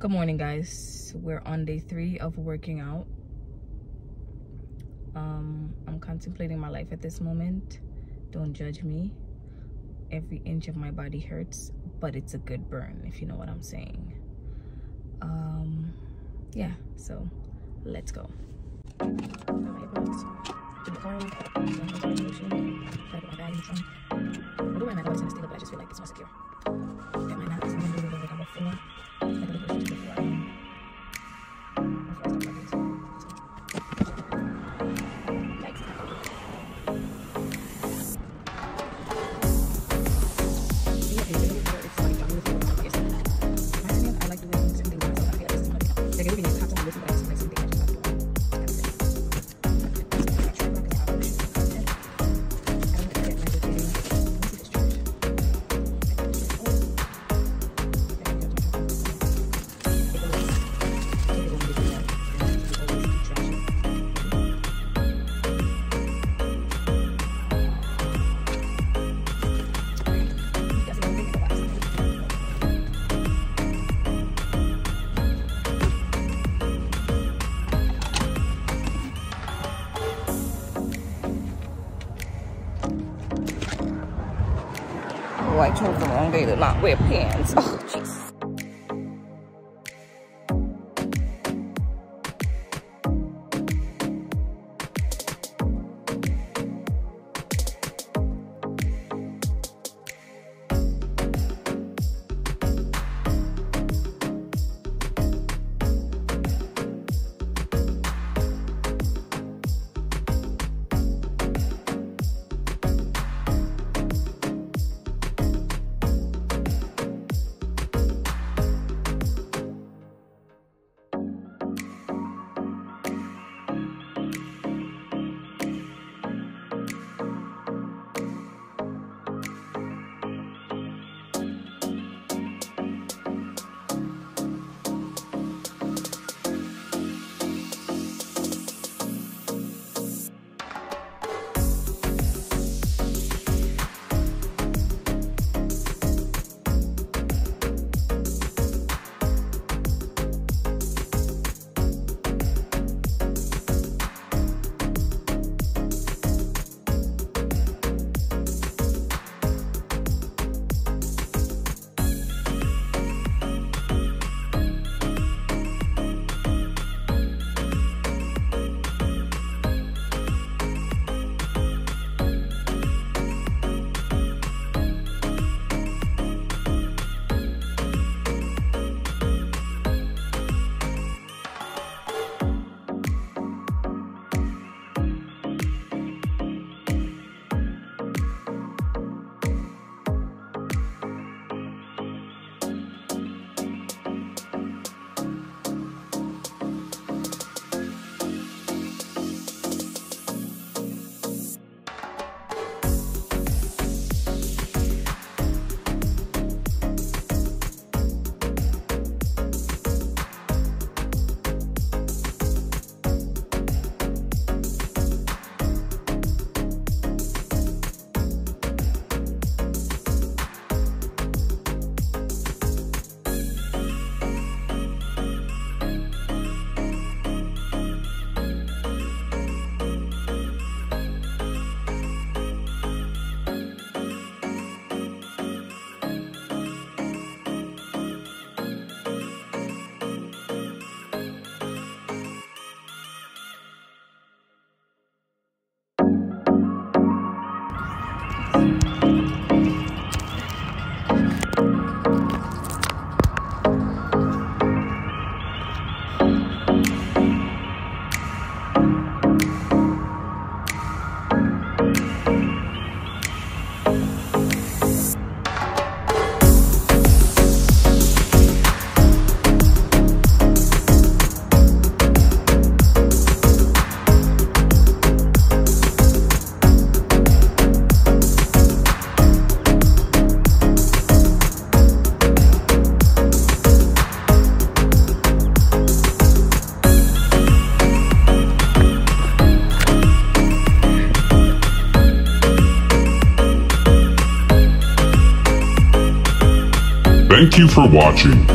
Good morning, guys. We're on day 3 of working out. I'm contemplating my life at this moment. Don't judge me. Every inch of my body hurts, but it's a good burn, if you know what I'm saying. Yeah, so let's go. I just feel like it's more secure. Got my naps, I'm gonna do a workout before. Oh, I chose the wrong day to not wear pants. Oh, jeez. Thank you for watching.